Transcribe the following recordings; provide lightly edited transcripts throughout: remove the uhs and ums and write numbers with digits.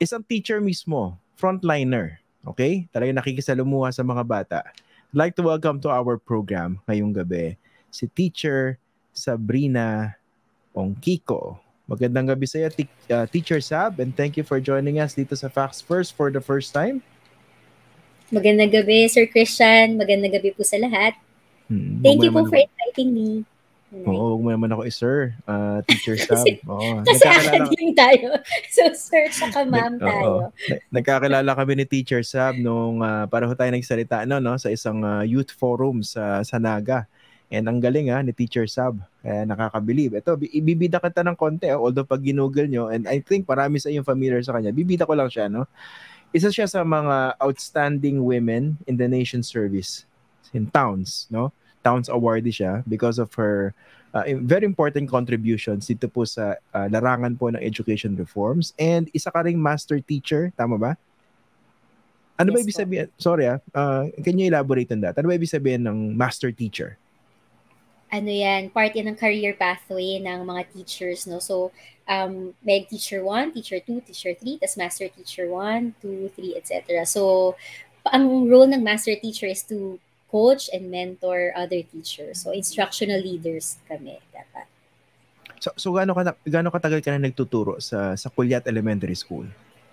isang teacher mismo, frontliner, okay? Talagang nakikisalamuha sa mga bata. I'd like to welcome to our program ngayong gabi si Teacher Sabrina Ongkiko. Magandang gabi sa iyo, Teacher Sab, and thank you for joining us dito sa Facts First for the first time. Magandang gabi, Sir Christian. Magandang gabi po sa lahat. Thank you po for inviting me. Oo, huwag mo naman ako sir, Teacher Sab. Oo. Kasi academe tayo. So, sir, saka ma'am tayo. Nagkakilala kami ni Teacher Sab nung pareho tayo nagsalita sa isang youth forum sa Naga. And ang galing ni Teacher Sab. Kaya nakakabilib. Ito, ibibida kita ng konti. Although pag ginugol nyo, and I think marami sa inyo familiar sa kanya, bibida ko lang siya. No? Isa siya sa mga outstanding women in the nation service in Towns. No? Towns awardee siya because of her very important contributions dito po sa larangan po ng education reforms. And isa ka ring master teacher, tama ba? Ano ba ibig sabihin? Sorry can you elaborate on that? Ano ba ibig sabihin ng master teacher? Ano yan, part yan ng career pathway ng mga teachers, no? So, may teacher 1, teacher 2, teacher 3, tas master teacher 1, 2, 3, etc. So, ang role ng master teacher is to coach and mentor other teachers. So, instructional leaders kami dapat. So gaano katagal ka na nagtuturo sa Kulyat Elementary School?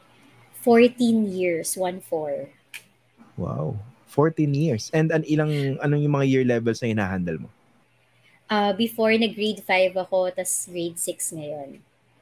14 years, 1-4. Wow, 14 years. And anong yung mga year levels na hinahandle mo? Before na grade 5 ako, tas grade 6 ngayon.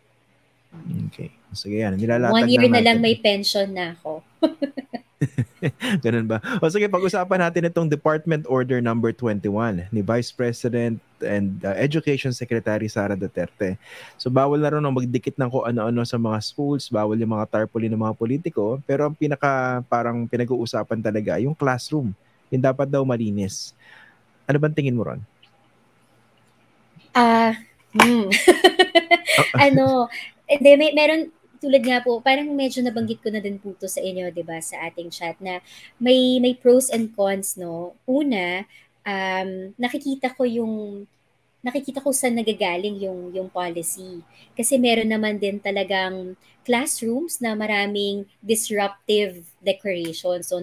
Okay. Sige yan. Nilalatag 1 year na lang may pension na ako. Ganun ba? O sige, pag-usapan natin itong Department Order number 21 ni Vice President and Education Secretary Sara Duterte. So bawal na rin magdikit ng kung ano-ano sa mga schools, bawal yung mga tarpaulin ng mga politiko, pero ang parang pinag-uusapan talaga yung classroom. Yung dapat daw malinis. Ano bang tingin mo ron? Meron tulad nga po, parang medyo nabanggit ko na din po to sa inyo, 'di ba, sa ating chat na may pros and cons, no. Una, nakikita ko saan nagagaling yung policy. Kasi meron naman din talagang classrooms na maraming disruptive decoration. So,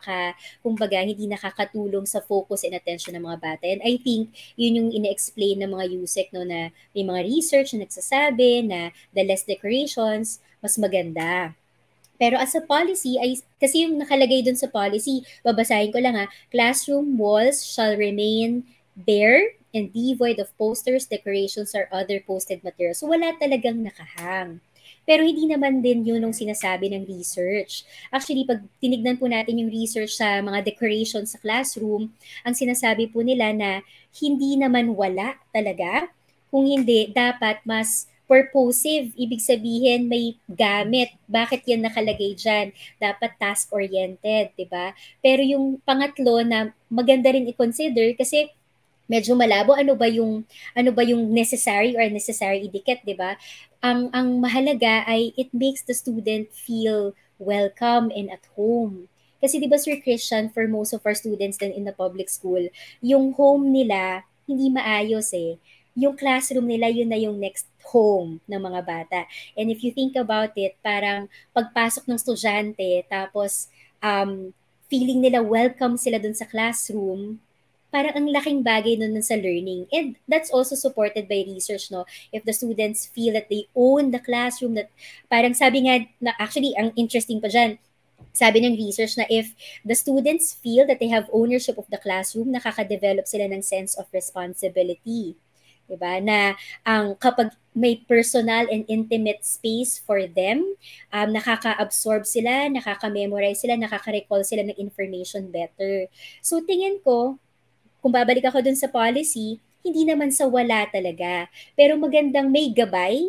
kumbaga, hindi nakakatulong sa focus and attention ng mga bata. And I think, yun yung ina-explain ng mga USEC, no, na may mga research na nagsasabi na the less decorations, mas maganda. Pero as a policy, kasi yung nakalagay dun sa policy, babasahin ko lang classroom walls shall remain bare and devoid of posters, decorations, or other posted materials. So, wala talagang nakahang. Pero hindi naman din yun yung sinasabi ng research. Actually, pag tinignan po natin yung research sa mga decorations sa classroom, ang sinasabi po nila na hindi naman wala talaga. Kung hindi, dapat mas purposive. Ibig sabihin, may gamit. Bakit yan nakalagay dyan? Dapat task-oriented, di ba? Pero yung pangatlo na maganda rin i-consider kasi medyo malabo ano ba yung necessary or unnecessary idikit, 'di ba? Ang mahalaga ay it makes the student feel welcome and at home. Kasi 'di ba Sir Christian, for most of our students then in the public school, yung home nila hindi maayos Yung classroom nila yun na yung next home ng mga bata. And if you think about it, parang pagpasok ng estudyante tapos feeling nila welcome sila dun sa classroom, parang ang laking bagay nun sa learning. And that's also supported by research, no? If the students feel that they own the classroom, that parang sabi nga, na actually, ang interesting pa dyan, sabi ng research na if the students feel that they have ownership of the classroom, nakaka-develop sila ng sense of responsibility. Diba? Na kapag may personal and intimate space for them, nakaka-absorb sila, nakaka-memorize sila, nakaka-recall sila ng information better. So tingin ko, kung babalik ako dun sa policy, hindi naman sa wala talaga. Pero magandang may gabay,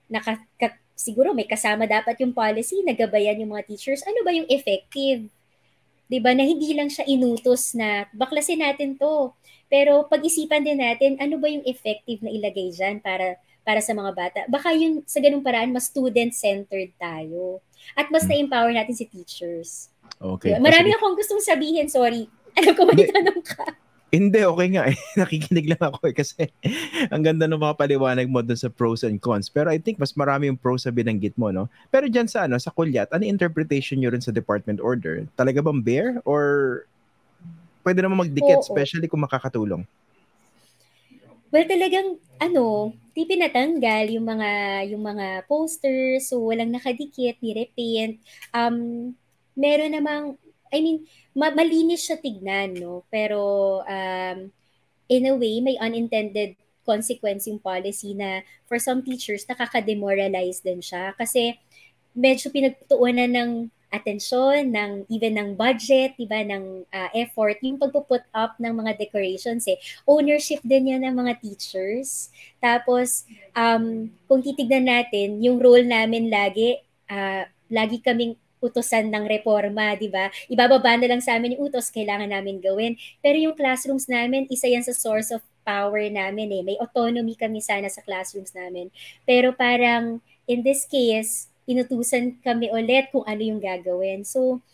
siguro may kasama dapat yung policy, nagabayan yung mga teachers. Ano ba yung effective? Diba? Na hindi lang siya inutos na baklasin natin to. Pero pag-isipan din natin, ano ba yung effective na ilagay dyan para sa mga bata? Baka yun, sa ganung paraan, mas student-centered tayo. At mas na-empower natin si teachers. Okay. Diba? Marami akong gustong sabihin, sorry. Alam ko may tanong ka. Hindi, okay nga eh. Nakikinig lang ako eh kasi ang ganda ng mga paliwanag mo dun sa pros and cons. Pero I think mas marami yung pros sa binanggit mo, no? Pero dyan sa sa Kulyat, ano interpretation nyo rin sa department order? Talaga bang bear or pwede naman magdikit, Oo. especially kung makakatulong? Well, talagang di pinatanggal yung mga posters, so walang nakadikit, ni-repaint. Meron namang, I mean, malinis siya tignan, no? Pero in a way, may unintended consequence yung policy na for some teachers, nakaka-demoralize din siya. Kasi medyo pinagtuunan ng atensyon, even ng budget, diba, ng effort, yung pagpo-put up ng mga decorations eh. Ownership din yan ng mga teachers. Tapos, kung titignan natin, yung role namin lagi kaming utosan ng reforma, di ba? Ibababa na lang sa amin yung utos, kailangan namin gawin. Pero yung classrooms namin, isa yan sa source of power namin eh. May autonomy kami sana sa classrooms namin. Pero parang, in this case, inutusan kami ulit kung ano yung gagawin. So,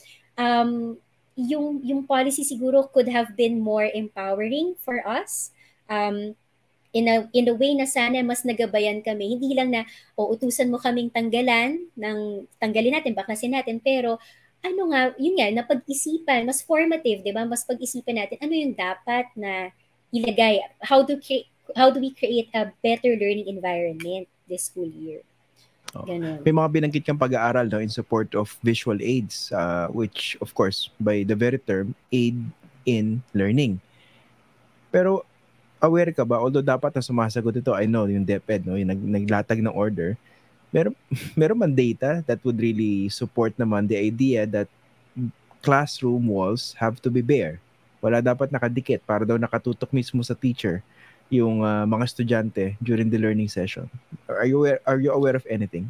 yung policy siguro could have been more empowering for us. In a way na sana mas nagabayan kami. Hindi lang na, utusan mo kaming tanggalin natin, baklasin natin, pero yun nga, napag-isipan, mas formative, di ba? Mas pag-isipan natin, ano yung dapat na ilagay? How do we create a better learning environment this school year? Ganon. May mga binanggit kang pag-aaral no, in support of visual aids, which of course, by the very term, aid in learning. Pero aware ka ba, although dapat na sumasagot ito, I know, yung DepEd, no, yung naglatag ng order, meron, meron man data that would really support naman the idea that classroom walls have to be bare. Wala dapat nakadikit para daw nakatutok mismo sa teacher yung mga estudyante during the learning session. Are you aware of anything?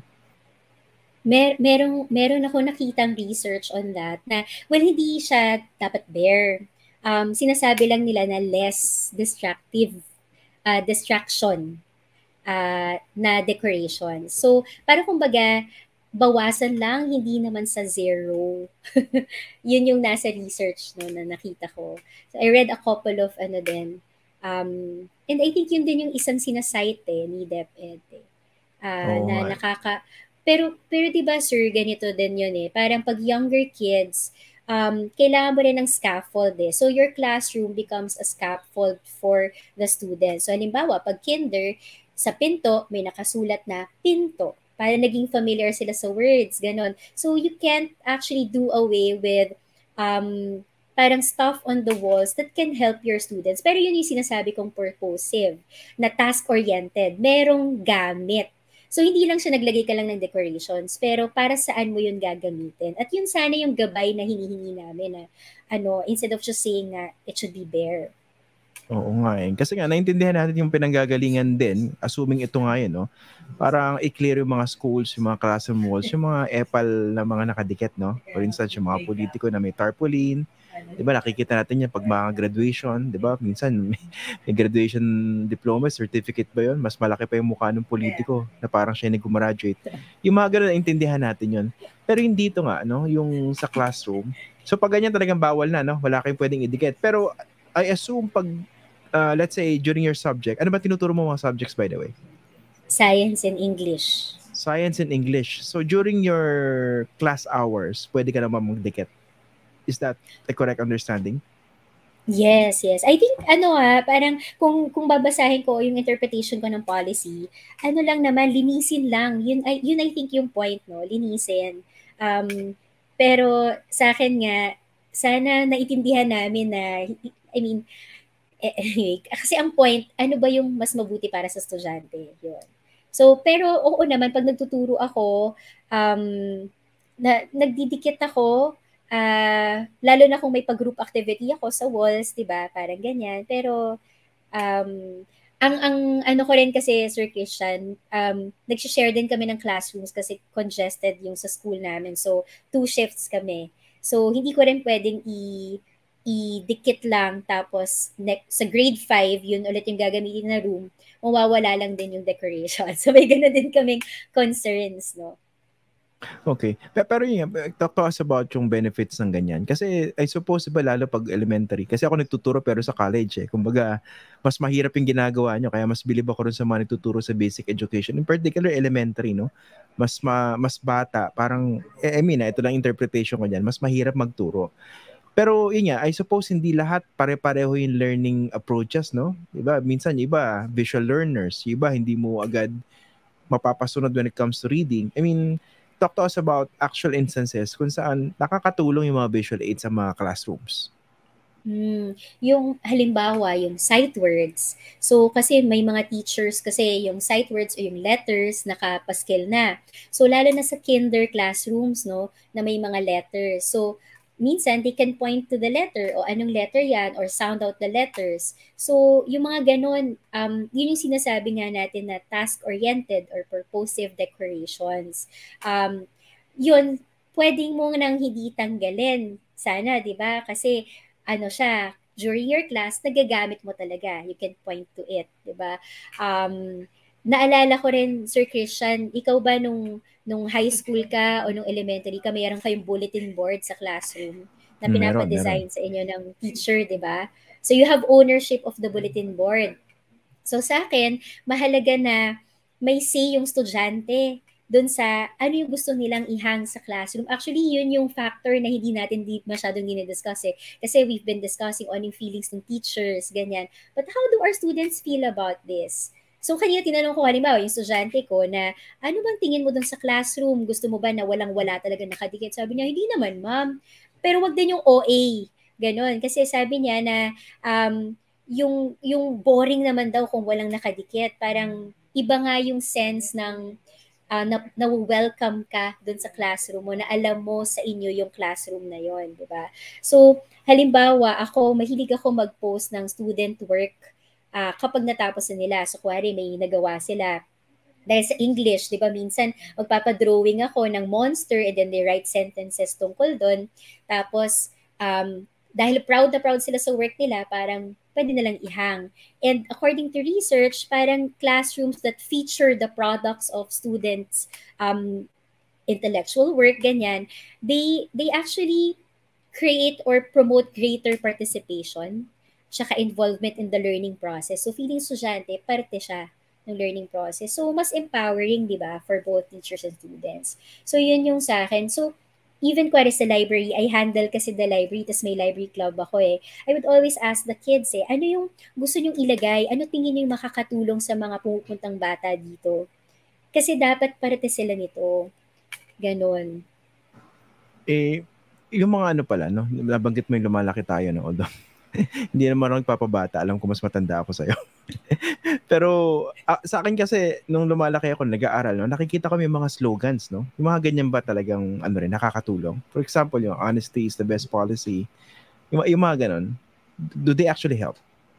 Meron ako nakitang research on that na, well, hindi siya dapat bare. Sinasabi lang nila na less distraction na decoration. So, para kumbaga, bawasan lang, hindi naman sa zero. Yun yung nasa research no, na nakita ko. So, I read a couple of din. And I think yun din yung isang sinasite ni DepEd. Oo Na nga. pero 'di ba sir, ganito din 'yun eh. Parang pag younger kids, kailangan mo rin ng scaffold eh. So your classroom becomes a scaffold for the students. So halimbawa, pag kinder, sa pinto may nakasulat na pinto para naging familiar sila sa words, ganon. So you can't actually do away with parang stuff on the walls that can help your students. Pero yun yung sinasabi kong purposive, na task-oriented. Merong gamit. So, hindi lang siya naglagay ka lang ng decorations, pero para saan mo yun gagamitin. At yun sana yung gabay na hinihingi namin na, instead of just saying na it should be bare. Oo nga eh. Kasi nga, naintindihan natin yung pinanggagalingan din, assuming ito nga yun, no? Parang i-clear yung mga schools, yung mga classroom walls, yung mga epal na mga nakadikit, no? For instance, yung mga politiko na may tarpaulin, di ba, nakikita natin yan pag mga graduation, di ba? Minsan, may graduation diploma, certificate ba yun? Mas malaki pa yung mukha ng politiko na parang siya nag-graduate. Yung mga ganun, naintindihan natin yun. Pero hindi ito nga, no? Yung sa classroom. So, pag ganyan talagang bawal na, no? Wala kayong pwedeng idikit. Pero, I assume pag let's say during your subject, ano ba tinuturo mo mga subjects by the way? Science and English. Science and English. So during your class hours, pwede ka naman magdikit. Is that a correct understanding? Yes, yes. I think parang kung babasahin ko yung interpretation ko ng policy, lang naman, linisin lang. Yun I think yung point, no, linisin. Pero sa akin nga, sana naiintindihan namin na, I mean, anyway, kasi ang point, ano ba yung mas mabuti para sa estudyante? Yun. So, pero oo naman, pag nagtuturo ako, um, nagdidikit ako, lalo na kung may pag-group activity ako sa walls, di ba? Parang ganyan. Pero, um, ang ano ko rin kasi, Sir Christian, nag-share din kami ng classrooms kasi congested yung sa school namin. So, 2 shifts kami. So, hindi ko rin pwedeng idikit lang tapos sa grade 5, yun ulit yung gagamitin na room, mawawala lang din yung decoration. So, may gano'n din kaming concerns, no? Okay. Pero yun nga, talk to us about yung benefits ng ganyan. Kasi I suppose ba lalo pag elementary. Kasi ako nagtuturo pero sa college eh. Kumbaga, mas mahirap yung ginagawa nyo. Kaya mas bilib ako rin sa mga nagtuturo sa basic education. In particular, elementary, no? Mas bata. Parang, I mean, ito lang interpretation ko dyan. Mas mahirap magturo. Pero yun nga, I suppose hindi lahat pare-pareho yung learning approaches, no? Diba? Minsan, yung iba, visual learners. Yung iba, hindi mo agad mapapasunod when it comes to reading. I mean, talk to us about actual instances kung saan nakakatulong yung mga visual aids sa mga classrooms. Yung halimbawa, yung sight words. So, kasi may mga teachers kasi yung sight words o yung letters nakapaskil na. So, lalo na sa kinder classrooms, no, na may mga letters. So, minsan they can point to the letter o anong letter yan or sound out the letters. So, yung mga ganon, yun yung sinasabi nga natin na task-oriented or purposive decorations. Yun, pwedeng mo nang hindi tanggalin. Sana, di ba? Kasi ano siya, during your class, nagagamit mo talaga. You can point to it, di ba? Naalala ko rin, Sir Christian, ikaw ba nung high school ka o nung elementary ka, mayroon kayong bulletin board sa classroom na Meron. pinapadesign sa inyo ng teacher, di ba? So you have ownership of the bulletin board. So sa akin, mahalaga na may say yung estudyante doon sa ano yung gusto nilang ihang sa classroom. Actually, yun yung factor na hindi natin masyadong dinidiscuss eh. Kasi we've been discussing on yung feelings ng teachers, ganyan. But how do our students feel about this? So, kanina tinanong ko, halimbawa, yung estudyante ko na, ano bang tingin mo doon sa classroom? Gusto mo ba na walang-wala talaga nakadikit? Sabi niya, hindi naman, ma'am. Pero wag din yung OA. Ganon. Kasi sabi niya na yung boring naman daw kung walang nakadikit. Parang iba nga yung sense ng na welcome ka dun sa classroom mo, na alam mo sa inyo yung classroom na yon, di ba? So, halimbawa, mahilig ako mag-post ng student work kapag natapos na nila. So, kuwari, may nagawa sila. Dahil sa English, di ba, minsan magpapadrawing ako ng monster and then they write sentences tungkol doon. Tapos, dahil proud na proud sila sa work nila, parang pwede nilang ihang. And according to research, parang classrooms that feature the products of students' intellectual work, ganyan, they actually create or promote greater participation tsaka involvement in the learning process. So, feeling estudyante, parte siya ng learning process. So, mas empowering, di ba, for both teachers and students. So, yun yung sa akin. So, even kwari sa library, I handle kasi the library, tas may library club ako eh. I would always ask the kids ano yung gusto nyong ilagay? Ano tingin niyo yung makakatulong sa mga pumupuntang bata dito? Kasi dapat parte sila nito. Ganon. Eh, yung mga ano pala, no? Nabanggit mo yung lumalaki tayo, no? Although, hindi naman ako nagpapabata. Alam ko mas matanda ako sa'yo. Pero sa akin kasi, nung lumalaki ako, nag-aaral, no? Nakikita ko may mga slogans, no? Yung mga ganyan ba talagang, ano rin, nakakatulong? For example, yung honesty is the best policy. Yung mga ganon, do they actually help?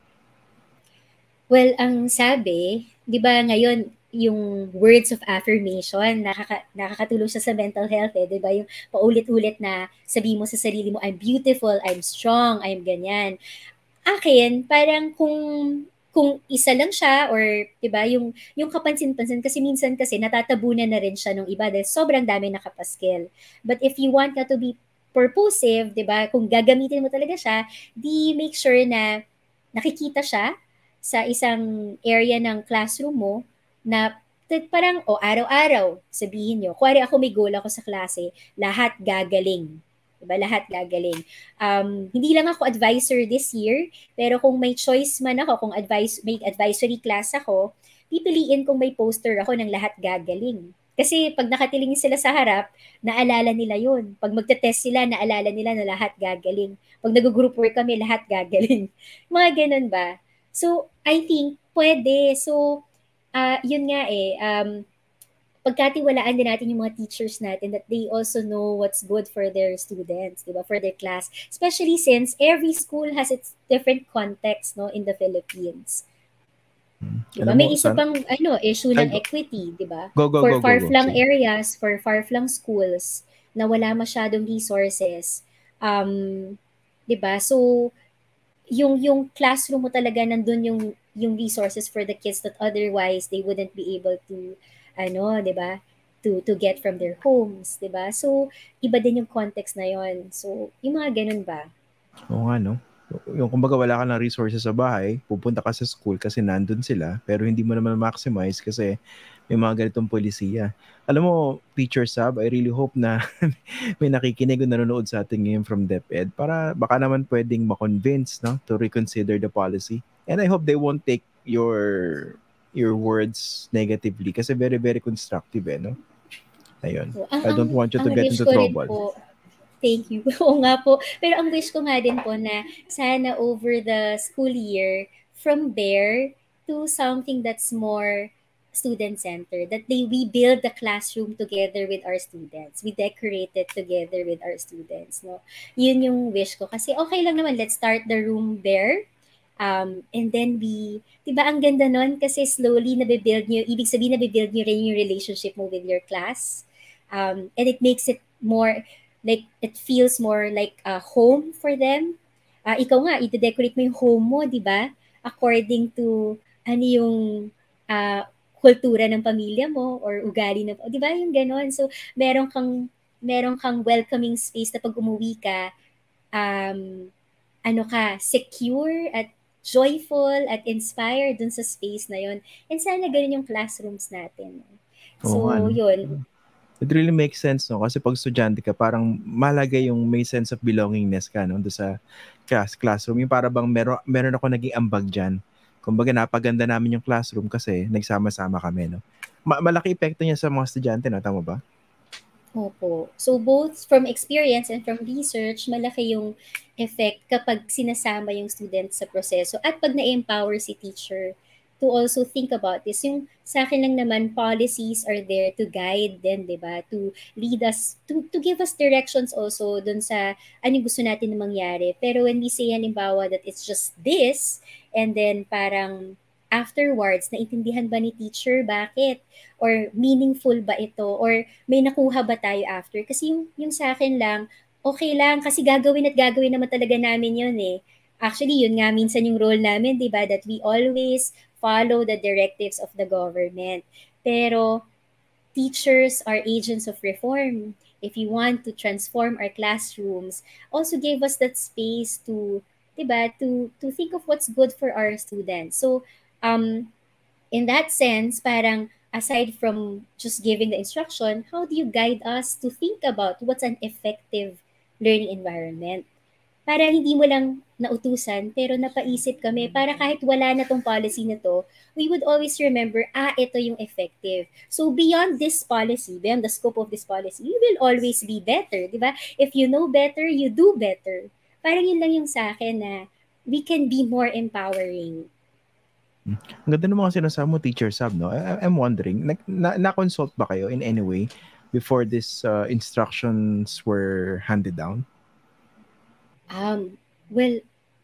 Well, ang sabi, 'di ba ngayon yung words of affirmation nakakatulong siya sa mental health eh, 'di ba? Yung paulit-ulit na sabi mo sa sarili mo, I'm beautiful, I'm strong, I'm ganyan. Akin, parang kung isa lang siya or 'di ba yung kapansin-pansin kasi minsan kasi natatabunan na rin siya ng iba dahil sobrang dami nakapaskil. But if you want na to be purposive, 'di ba? Kung gagamitin mo talaga siya, di make sure na nakikita siya sa isang area ng classroom mo na parang araw-araw sabihin nyo. Kuwari ako may goal ako sa klase, lahat gagaling. Diba? Lahat gagaling. Hindi lang ako advisor this year, pero kung may choice man ako, kung may advisory class ako, pipiliin kung may poster ako ng lahat gagaling. Kasi pag nakatiling sila sa harap, naalala nila yun. Pag magte-test sila, naalala nila na lahat gagaling. Pag nag-group work kami, lahat gagaling. Mga ganun ba? So, I think, pwede. So, yun nga eh, pagkatiwalaan din natin yung mga teachers natin that they also know what's good for their students, di ba, for their class. Especially since every school has its different context, no, in the Philippines. Di ba? Alam mo, May isa pang issue ay, ng equity, di ba? For go. far-flung Sige. areas, for far-flung schools na wala masyadong resources, di ba? So, yung classroom mo talaga nandun yung resources for the kids that otherwise they wouldn't be able to 'di ba? to get from their homes, 'di ba? So iba din yung context na yon. So yung mga ganun ba? Oo nga, no? Yung kumbaga wala ka ng resources sa bahay, pupunta ka sa school kasi nandun sila, pero hindi mo naman maximize kasi may mga ganitong polisiya. Alam mo, Teacher Sab, I really hope na may nakikinig o nanonood sa atin ngayon from DepEd para baka naman pwedeng ma-convince, no, to reconsider the policy. And I hope they won't take your words negatively kasi very, very constructive, no? Ayun. So, I don't want you ang to get wish into ko rin trouble. po, thank you. Oo nga po. Pero ang wish ko nga din po na sana over the school year, from there to something that's more student-centered, that we build the classroom together with our students. We decorate it together with our students. No? Yun yung wish ko. Kasi okay lang naman, let's start the room there. And then di ba ang ganda nun? Kasi slowly nabibuild nyo, ibig sabihin nabibuild nyo rin yung relationship mo with your class. And it makes it more, like, it feels more like a home for them. Ikaw nga, ite-decorate mo yung home mo, di ba? According to ano yung uh, kultura ng pamilya mo or ugali ng, di ba yung ganon? So, meron kang welcoming space na pag umuwi ka, um, ano ka, secure at joyful at inspired dun sa space na yon. And sana ganun yung classrooms natin. Oo nga, So, no? yun. It really makes sense, no? Kasi pag estudyante ka, parang malaga yung may sense of belongingness ka, no? Doon sa classroom. Yung para bang meron ako naging ambag dyan. Kumbaga, napaganda namin yung classroom kasi nagsama-sama kami, no? Malaki epekto niya sa mga estudyante, no? Tama ba? Opo. So both from experience and from research, malaki yung effect kapag sinasama yung student sa proseso at pag na-empower si teacher to also think about this. Yung sa akin lang naman, policies are there to guide them, di ba? To lead us, to give us directions also dun sa ano yung gusto natin na mangyari. Pero when we say halimbawa that it's just this, and then parang afterwards, naintindihan ba ni teacher bakit? Or meaningful ba ito? Or may nakuha ba tayo after? Kasi yung sa akin lang, okay lang kasi gagawin at gagawin naman talaga namin yun eh. Actually, yun nga minsan yung role namin, di ba? That we always follow the directives of the government. Pero teachers are agents of reform. If you want to transform our classrooms, also give us that space to, di ba, to think of what's good for our students. So, in that sense, parang aside from just giving the instruction, how do you guide us to think about what's an effective learning environment? Para hindi mo lang nautusan, pero napaisip kami, para kahit wala na tong policy na to, we would always remember, ito yung effective. So beyond this policy, beyond the scope of this policy, you will always be better, di ba? If you know better, you do better. Parang yun lang yung sa akin na we can be more empowering. Ang ganda ng mga sinasabi mo, Teacher Sab, no? I'm wondering, na-consult ba kayo in any way before these instructions were handed down? Well,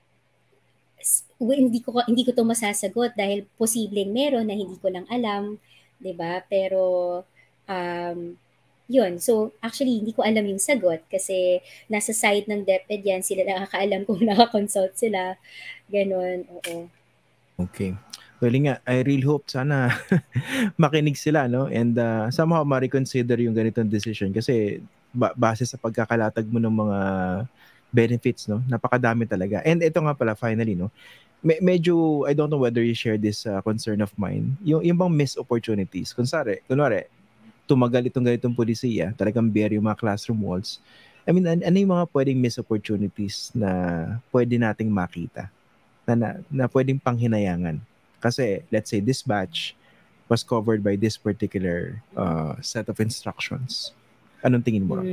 hindi ko to masasagot dahil posibleng meron na hindi ko lang alam, 'di ba? Pero um, yun. So, actually, hindi ko alam yung sagot kasi nasa side ng DepEd yan. Sila nakakaalam kung nakakonsult sila. Ganon, oo. Okay. Well, nga, I really hope sana makinig sila, no? And somehow ma-reconsider yung ganitong decision kasi base sa pagkakalatag mo ng mga benefits, no? Napakadami talaga. And ito nga pala, finally, no? Medyo, I don't know whether you share this concern of mine. Yung bang missed opportunities. Kunwari, tumagal itong ganitong polisiya, talagang bare yung mga classroom walls. I mean, ano yung mga pwedeng missed opportunities na pwede nating makita? Na pwedeng panghinayangan. Kasi, let's say, this batch was covered by this particular set of instructions. Anong tingin mo?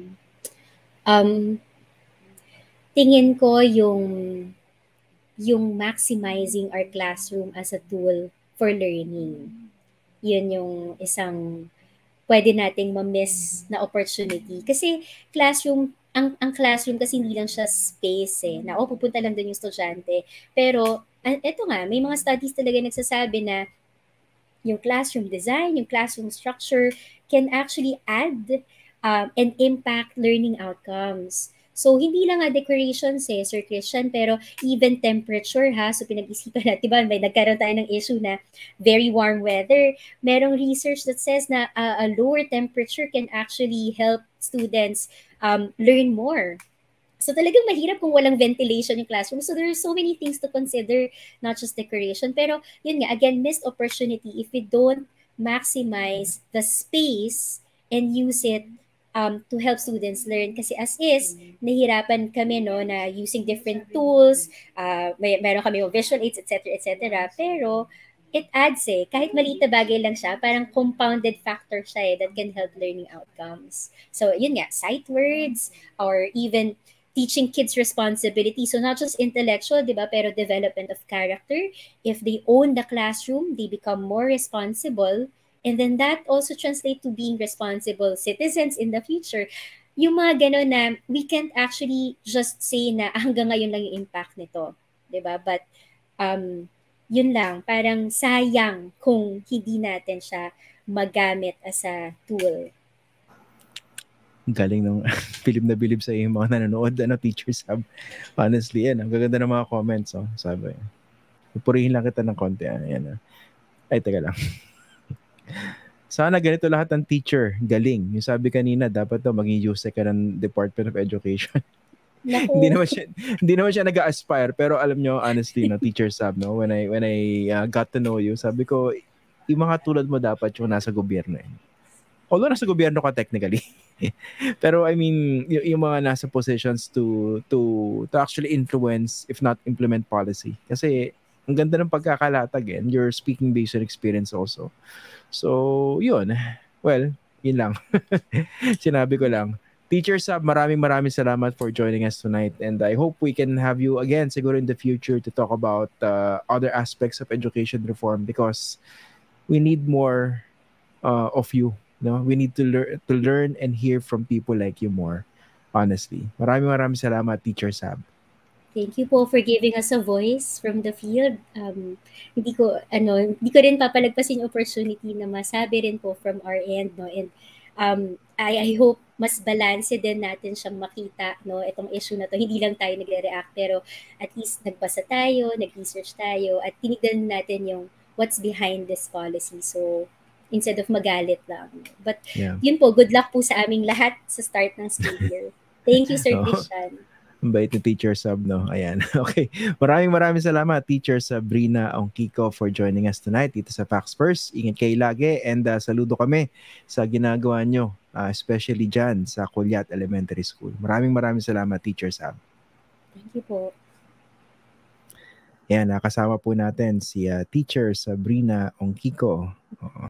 Um, tingin ko yung maximizing our classroom as a tool for learning. Yun yung isang pwede nating ma-miss na opportunity. Kasi ang classroom kasi hindi lang siya space eh. Na, pupunta lang doon yung estudyante. Pero, eto nga, may mga studies talaga nagsasabi na yung classroom design, yung classroom structure can actually add and impact learning outcomes. So, hindi lang nga decorations Sir Christian, pero even temperature ha. So, pinag-isipan natin, diba, may nagkaroon tayo ng issue na very warm weather. Merong research that says na a lower temperature can actually help students learn more. So talagang mahirap kung walang ventilation yung classroom. So there are so many things to consider, not just decoration. Pero yun nga, again, missed opportunity if we don't maximize the space and use it to help students learn. Kasi as is, nahirapan kami no, na using different tools, meron kami yung visual aids, etc. etc. Pero it adds kahit maliit na bagay lang siya, parang compounded factor siya that can help learning outcomes. So yun nga, sight words, or even teaching kids responsibility. So not just intellectual, di ba, pero development of character. If they own the classroom, they become more responsible. And then that also translates to being responsible citizens in the future. Yung mga gano'n na we can't actually just say na hanggang ngayon lang yung impact nito. Di ba? But yun lang, parang sayang kung hindi natin siya magamit as a tool. Galing nung bilib na bilib sa yung mga nanonood, Teacher Sab. Honestly, yan. Ang gaganda ng mga comments, sabi. Pupurihin lang kita ng konti. Yan. Ay, teka lang. Sana ganito lahat ng teacher. Galing. Yung sabi kanina, dapat maging USEC ka ng Department of Education. hindi naman siya nag-aspire, pero alam nyo, honestly, Teacher Sab, when I got to know you, sabi ko, yung mga tulad mo dapat yung nasa gobyerno. Although nasa gobyerno ka technically. Pero I mean, yung mga nasa positions to actually influence, if not implement policy. Kasi ang ganda ng pagkakalatag and you're speaking based on experience also. So, yun. Well, yun lang. Sinabi ko lang. Teacher Sab, maraming salamat for joining us tonight. And I hope we can have you again siguro in the future to talk about other aspects of education reform because we need more of you. No, we need to learn and hear from people like you more. Honestly, maraming salamat, Teacher Sab. Thank you po for giving us a voice from the field. Hindi ko rin papalagpasin yung opportunity na masabi rin po from our end, no. And I hope mas balance din natin siyang makita, no, itong issue na to. Hindi lang tayo nagre-react, pero at least nagbasa tayo, nag-research tayo, at tinignan natin yung what's behind this policy. So instead of magalit lang. But yun po, good luck po sa aming lahat sa start ng school year. Thank you, Sir Christian. Bait ni Teacher Sab, no? Ayan. Okay. Maraming salamat, Teacher Sabrina Ongkiko, for joining us tonight dito sa Facts First. Ingat kayo lagi and saludo kami sa ginagawa nyo, especially dyan sa Kulyat Elementary School. Maraming salamat, Teacher Sab. Thank you po. Ayan, nakasama po natin si Teacher Sabrina Ongkiko.